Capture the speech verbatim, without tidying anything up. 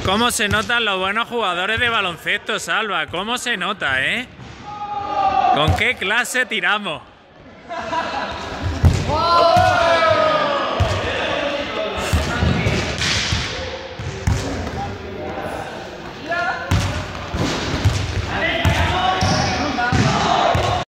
¿Cómo se notan los buenos jugadores de baloncesto, Salva? ¿Cómo se nota, eh? ¿Con qué clase tiramos?